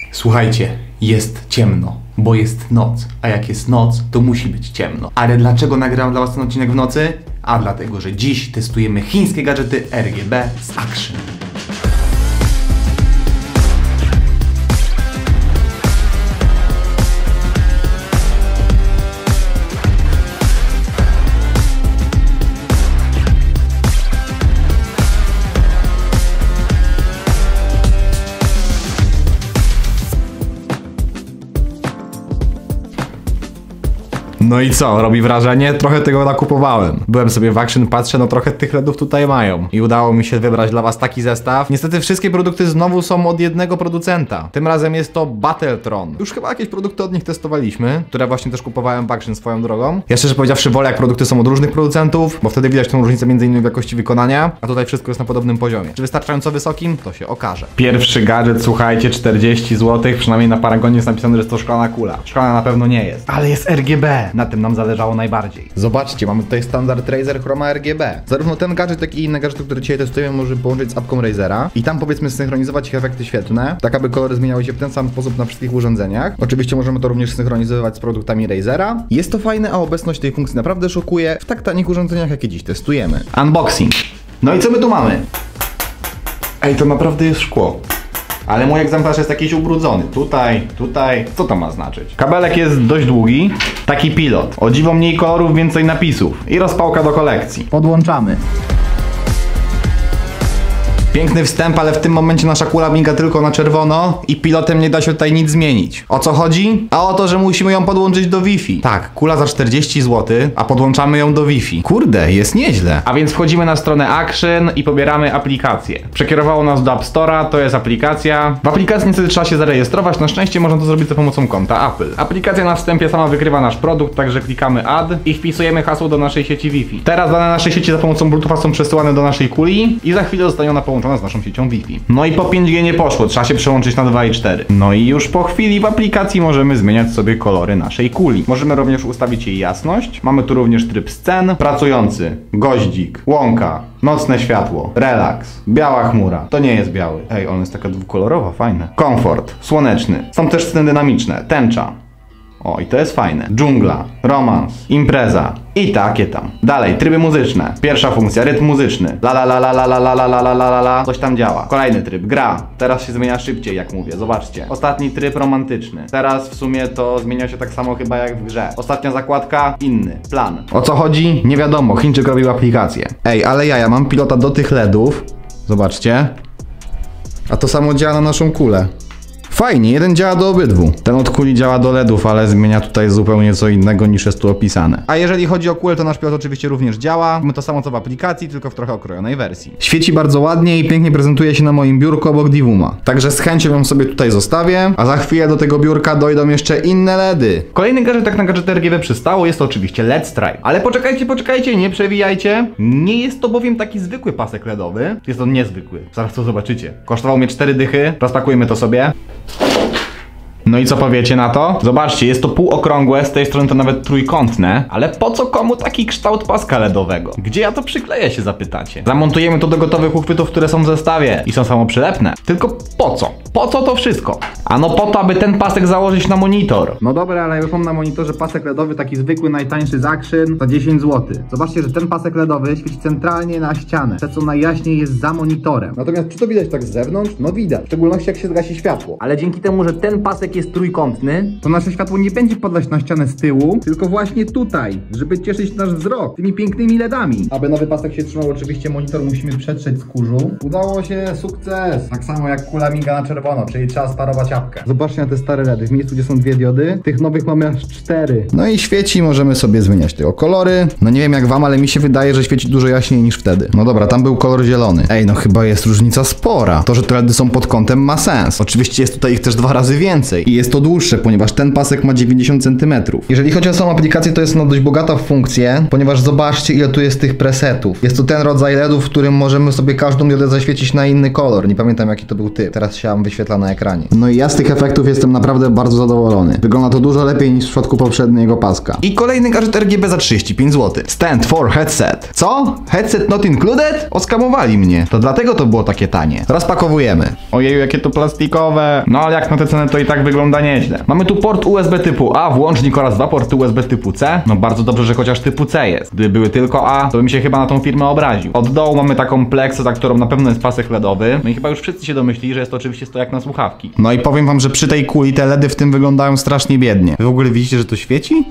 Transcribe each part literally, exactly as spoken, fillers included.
Słuchajcie, jest ciemno, bo jest noc, a jak jest noc, to musi być ciemno. Ale dlaczego nagrałem dla was ten odcinek w nocy? A dlatego, że dziś testujemy chińskie gadżety R G B z Action. No i co? Robi wrażenie? Trochę tego nakupowałem. Byłem sobie w Action, patrzę, no trochę tych LEDów tutaj mają. I udało mi się wybrać dla was taki zestaw. Niestety wszystkie produkty znowu są od jednego producenta. Tym razem jest to Battletron. Już chyba jakieś produkty od nich testowaliśmy, które właśnie też kupowałem w Action swoją drogą. Ja szczerze powiedziawszy wolę, jak produkty są od różnych producentów, bo wtedy widać tą różnicę między innymi w jakości wykonania, a tutaj wszystko jest na podobnym poziomie. Czy wystarczająco wysokim? To się okaże. Pierwszy gadżet, słuchajcie, czterdzieści złotych, przynajmniej na Paragonie jest napisane, że jest to szklana kula. Szklana na pewno nie jest, ale jest R G B. Na tym nam zależało najbardziej. Zobaczcie, mamy tutaj standard Razer Chroma R G B. Zarówno ten gadżet, jak i inne gadżety, które dzisiaj testujemy, możemy połączyć z apką Razera i tam powiedzmy synchronizować ich efekty świetlne, tak aby kolory zmieniały się w ten sam sposób na wszystkich urządzeniach. Oczywiście możemy to również synchronizować z produktami Razera. Jest to fajne, a obecność tej funkcji naprawdę szokuje w tak tanich urządzeniach, jakie dziś testujemy. Unboxing. No i co my tu mamy? Ej, to naprawdę jest szkło. Ale mój egzemplarz jest jakiś ubrudzony. Tutaj, tutaj. Co to ma znaczyć? Kabelek jest dość długi. Taki pilot. O dziwo mniej kolorów, więcej napisów. I rozpałka do kolekcji. Podłączamy. Piękny wstęp, ale w tym momencie nasza kula miga tylko na czerwono i pilotem nie da się tutaj nic zmienić. O co chodzi? A o to, że musimy ją podłączyć do Wi-Fi. Tak, kula za czterdzieści złotych, a podłączamy ją do Wi-Fi. Kurde, jest nieźle. A więc wchodzimy na stronę Action i pobieramy aplikację. Przekierowało nas do App Store'a, to jest aplikacja. W aplikacji niestety trzeba się zarejestrować, na szczęście można to zrobić za pomocą konta Apple. Aplikacja na wstępie sama wykrywa nasz produkt, także klikamy Add i wpisujemy hasło do naszej sieci Wi-Fi. Teraz dane naszej sieci za pomocą Bluetootha są przesyłane do naszej kuli i za chwilę zostają one połączone z naszą siecią Wi-Fi. No i po pięć G nie poszło, trzeba się przełączyć na dwa i cztery. No i już po chwili w aplikacji możemy zmieniać sobie kolory naszej kuli. Możemy również ustawić jej jasność. Mamy tu również tryb scen, pracujący, goździk, łąka, nocne światło, relaks, biała chmura. To nie jest biały. Ej, on jest taka dwukolorowa, fajne. Komfort, słoneczny. Są też sceny dynamiczne, tęcza. O, i to jest fajne. Dżungla, romans, impreza i takie tam. Dalej, tryby muzyczne. Pierwsza funkcja, rytm muzyczny. La la la la la la la la la la la la la. Coś tam działa. Kolejny tryb, gra. Teraz się zmienia szybciej, jak mówię, zobaczcie. Ostatni tryb romantyczny. Teraz w sumie to zmienia się tak samo chyba jak w grze. Ostatnia zakładka, inny, plan. O co chodzi? Nie wiadomo, Chińczyk robił aplikację. Ej, ale ja, ja mam pilota do tych LEDów. Zobaczcie. A to samo działa na naszą kulę. Fajnie, jeden działa do obydwu. Ten od kuli działa do LEDów, ale zmienia tutaj zupełnie co innego niż jest tu opisane. A jeżeli chodzi o kulę, to nasz pilot oczywiście również działa. Mamy to samo co w aplikacji, tylko w trochę okrojonej wersji. Świeci bardzo ładnie i pięknie prezentuje się na moim biurku obok Divuma. Także z chęcią ją sobie tutaj zostawię, a za chwilę do tego biurka dojdą jeszcze inne LEDy. Kolejny gadżet, tak na gadżet R G B przystało, jest to oczywiście L E D Stripe. Ale poczekajcie, poczekajcie, nie przewijajcie. Nie jest to bowiem taki zwykły pasek LEDowy. Jest on niezwykły. Zaraz to zobaczycie. Kosztował mnie cztery dychy. Rozpakujmy to sobie. No i co powiecie na to? Zobaczcie, jest to półokrągłe, z tej strony to nawet trójkątne, ale po co komu taki kształt paska LEDowego? Gdzie ja to przykleję, się zapytacie? Zamontujemy to do gotowych uchwytów, które są w zestawie i są samoprzylepne. Tylko po co? Po co to wszystko? Ano po to, aby ten pasek założyć na monitor. No dobra, ale już mam na monitorze pasek LEDowy, taki zwykły, najtańszy z Action, za dziesięć złotych. Zobaczcie, że ten pasek LEDowy świeci centralnie na ścianę, te co najjaśniej jest za monitorem. Natomiast czy to widać tak z zewnątrz? No widać, w szczególności jak się zgasi światło. Ale dzięki temu, że ten pasek jest trójkątny, to nasze światło nie będzie padać na ścianę z tyłu, tylko właśnie tutaj, żeby cieszyć nasz wzrok tymi pięknymi LEDami. Aby nowy pasek się trzymał, oczywiście monitor musimy przetrzeć z kurzu. Udało się, sukces! Tak samo jak kula miga na czerwono, czyli trzeba sparować apkę. Zobaczcie na te stare LEDy, w miejscu gdzie są dwie diody, tych nowych mamy aż cztery. No i świeci, możemy sobie zmieniać tego kolory. No nie wiem jak wam, ale mi się wydaje, że świeci dużo jaśniej niż wtedy. No dobra, tam był kolor zielony. Ej, no chyba jest różnica spora. To, że te LEDy są pod kątem, ma sens. Oczywiście jest tutaj ich też dwa razy więcej. I jest to dłuższe, ponieważ ten pasek ma dziewięćdziesiąt centymetrów. Jeżeli chodzi o samą aplikację, to jest ona dość bogata w funkcje, ponieważ zobaczcie, ile tu jest tych presetów. Jest to ten rodzaj LEDów, w którym możemy sobie każdą diodę zaświecić na inny kolor. Nie pamiętam, jaki to był typ. Teraz chciałem wyświetla na ekranie. No i ja z tych efektów jestem naprawdę bardzo zadowolony. Wygląda to dużo lepiej niż w przypadku poprzedniego paska. I kolejny gadżet R G B za trzydzieści pięć złotych. Stand for headset. Co? Headset not included? Oskamowali mnie. To dlatego to było takie tanie. Rozpakowujemy. Ojeju, jakie to plastikowe. No ale jak na tę cenę to i tak wygląda nieźle. Mamy tu port U S B typu A, włącznik oraz dwa porty U S B typu C. No bardzo dobrze, że chociaż typu C jest. Gdyby były tylko A, to bym się chyba na tą firmę obraził. Od dołu mamy taką pleksę, za którą na pewno jest pasek ledowy. No i chyba już wszyscy się domyślili, że jest to oczywiście stojak na słuchawki. No i powiem wam, że przy tej kuli te ledy w tym wyglądają strasznie biednie. Wy w ogóle widzicie, że to świeci?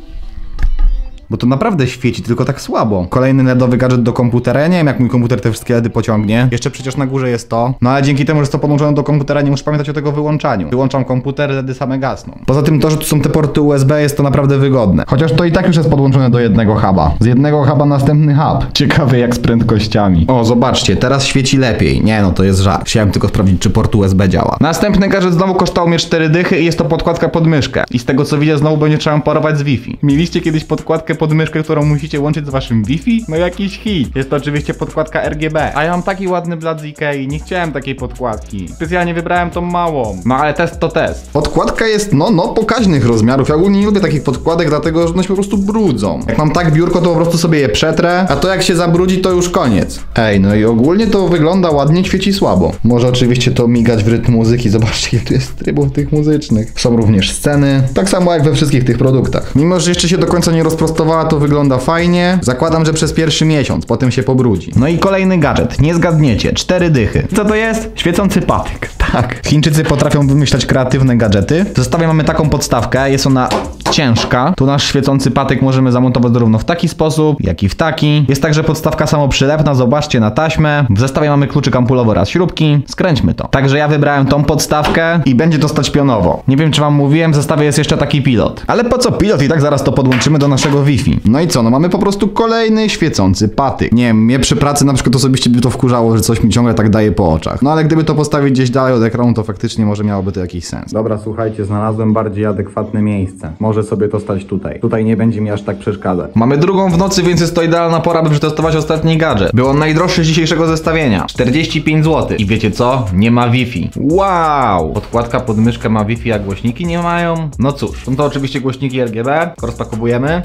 Bo to naprawdę świeci, tylko tak słabo. Kolejny ledowy gadżet do komputera. Ja nie wiem, jak mój komputer te wszystkie ledy pociągnie. Jeszcze przecież na górze jest to. No ale dzięki temu, że jest to podłączone do komputera, nie muszę pamiętać o tego wyłączaniu. Wyłączam komputer, ledy same gasną. Poza tym to, że tu są te porty U S B, jest to naprawdę wygodne. Chociaż to i tak już jest podłączone do jednego huba. Z jednego huba następny hub. Ciekawe jak z prędkościami. O, zobaczcie, teraz świeci lepiej. Nie no, to jest żart. Chciałem tylko sprawdzić, czy port U S B działa. Następny gadżet znowu kosztował mnie cztery dychy i jest to podkładka pod myszkę. I z tego co widzę, znowu będzie trzeba parować z Wi-Fi. Mieliście kiedyś podkładkę pod myszkę, którą musicie łączyć z waszym Wi-Fi? No jakiś hit. Jest to oczywiście podkładka R G B. A ja mam taki ładny blad z Ikei, nie chciałem takiej podkładki. Specjalnie wybrałem tą małą. No ale test to test. Podkładka jest, no, no, pokaźnych rozmiarów. Ja ogólnie nie lubię takich podkładek, dlatego że one się po prostu brudzą. Jak mam tak biurko, to po prostu sobie je przetrę, a to jak się zabrudzi, to już koniec. Ej, no i ogólnie to wygląda ładnie, świeci słabo. Może oczywiście to migać w rytm muzyki. Zobaczcie, ile tu jest trybów tych muzycznych. Są również sceny. Tak samo jak we wszystkich tych produktach. Mimo że jeszcze się do końca nie rozprostowała, to wygląda fajnie. Zakładam, że przez pierwszy miesiąc, potem się pobrudzi. No i kolejny gadżet. Nie zgadniecie. Cztery dychy. Co to jest? Świecący patyk. Tak. Chińczycy potrafią wymyślać kreatywne gadżety. W zestawie mamy taką podstawkę. Jest ona ciężka. Tu nasz świecący patyk możemy zamontować zarówno w taki sposób, jak i w taki. Jest także podstawka samoprzylepna. Zobaczcie na taśmę. W zestawie mamy kluczyk ampulowy oraz śrubki. Skręćmy to. Także ja wybrałem tą podstawkę i będzie to stać pionowo. Nie wiem, czy wam mówiłem, w zestawie jest jeszcze taki pilot. Ale po co pilot? I tak zaraz to podłączymy do naszego Wi-Fi. No i co? No mamy po prostu kolejny świecący patyk. Nie wiem, mnie przy pracy na przykład osobiście by to wkurzało, że coś mi ciągle tak daje po oczach. No ale gdyby to postawić gdzieś dalej od ekranu, to faktycznie może miałoby to jakiś sens. Dobra, słuchajcie, znalazłem bardziej adekwatne miejsce. Może sobie to stać tutaj. Tutaj nie będzie mi aż tak przeszkadzać. Mamy drugą w nocy, więc jest to idealna pora, by przetestować ostatni gadżet. Był on najdroższy z dzisiejszego zestawienia. czterdzieści pięć złotych. I wiecie co? Nie ma Wi-Fi. Wow! Podkładka pod myszkę ma Wi-Fi, a głośniki nie mają. No cóż, są to oczywiście głośniki R G B. Rozpakowujemy.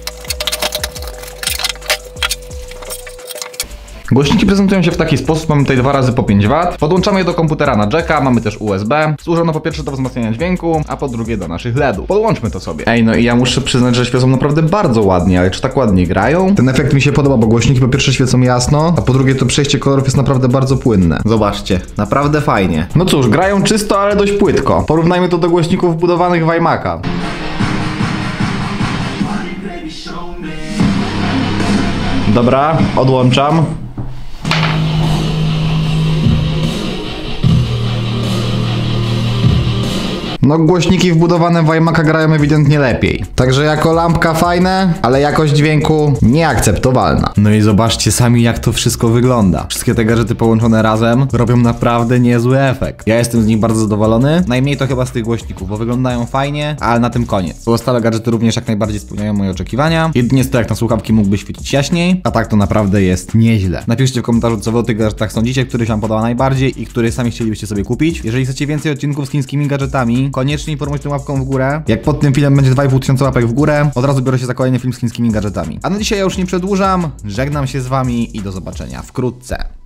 Głośniki prezentują się w taki sposób, mamy tutaj dwa razy po pięć watów. Podłączamy je do komputera na jacka, mamy też U S B. Służą no po pierwsze do wzmacniania dźwięku, a po drugie do naszych ledów. Podłączmy to sobie. Ej, no i ja muszę przyznać, że świecą naprawdę bardzo ładnie, ale czy tak ładnie grają? Ten efekt mi się podoba, bo głośniki po pierwsze świecą jasno, a po drugie to przejście kolorów jest naprawdę bardzo płynne. Zobaczcie, naprawdę fajnie. No cóż, grają czysto, ale dość płytko. Porównajmy to do głośników wbudowanych w iMac'a. Dobra, odłączam. No głośniki wbudowane w iMac'a grają ewidentnie lepiej. Także jako lampka fajne, ale jakość dźwięku nieakceptowalna. No i zobaczcie sami jak to wszystko wygląda. Wszystkie te gadżety połączone razem robią naprawdę niezły efekt. Ja jestem z nich bardzo zadowolony. Najmniej to chyba z tych głośników, bo wyglądają fajnie, ale na tym koniec. Pozostałe gadżety również jak najbardziej spełniają moje oczekiwania. Jedynie jest to jak na słuchawki mógłby świecić jaśniej, a tak to naprawdę jest nieźle. Napiszcie w komentarzu co wy o tych gadżetach sądzicie, który się wam podoba najbardziej i który sami chcielibyście sobie kupić. Jeżeli chcecie więcej odcinków z chińskimi gadżetami, koniecznie informuj tym łapką w górę. Jak pod tym filmem będzie dwa i pół tysiąca łapek w górę, od razu biorę się za kolejny film z chińskimi gadżetami. A na dzisiaj ja już nie przedłużam, żegnam się z wami i do zobaczenia wkrótce.